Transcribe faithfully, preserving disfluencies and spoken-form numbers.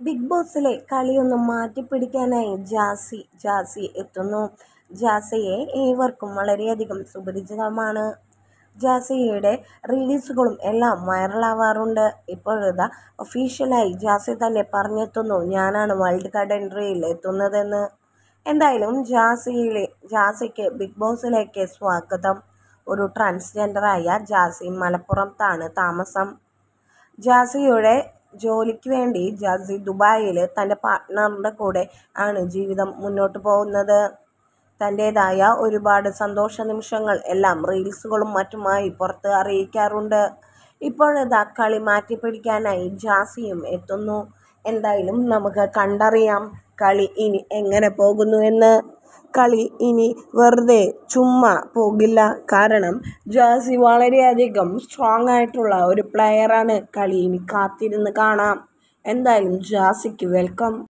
Big ബോസിലെ കളിയൊന്ന് മാറ്റിപ്പിടിക്കാനായി ജാസി ജാസി എത്തുന്നു. ജാസിയെ ഏവർക്കും വളരെയധികം സുപരിചിതമാണ്. ജാസിയുടെ റീൽസുകളും എല്ലാം വൈറലാവാറുണ്ട്. ഇപ്പോഴിതാ ഒഫീഷ്യലായി ജാസി തന്നെ പറഞ്ഞെത്തുന്നു, ഞാനാണ് വൈൽഡ് കാർഡ് എൻട്രിയിൽ എത്തുന്നതെന്ന്. എന്തായാലും ജാസിയിലെ ജാസിക്ക് ബിഗ് ബോസിലേക്ക് സ്വാഗതം. ഒരു ട്രാൻസ്ജെൻഡറായ ജാസി മലപ്പുറത്താണ് താമസം. ജാസിയുടെ ജോലിക്ക് വേണ്ടി ജാസി ദുബായിൽ തൻ്റെ പാർട്ട്ണറിൻ്റെ കൂടെ ആണ് ജീവിതം മുന്നോട്ട് പോകുന്നത്. തൻ്റേതായ ഒരുപാട് സന്തോഷ നിമിഷങ്ങൾ എല്ലാം റീൽസുകളും മറ്റുമായി പുറത്ത് അറിയിക്കാറുണ്ട്. ഇപ്പോഴിതാ കളി മാറ്റിപ്പിടിക്കാനായി ജാസിയും എത്തുന്നു. എന്തായാലും നമുക്ക് കണ്ടറിയാം കളി ഇനി എങ്ങനെ പോകുന്നു എന്ന്. കളി ഇനി വെറുതെ ചുമ്മാ പോകില്ല. കാരണം ജാസി വളരെയധികം സ്ട്രോങ് ആയിട്ടുള്ള ഒരു പ്ലെയറാണ്. കളി ഇനി കാത്തിരുന്ന് കാണാം. എന്തായാലും ജാസിക്ക് വെൽക്കം.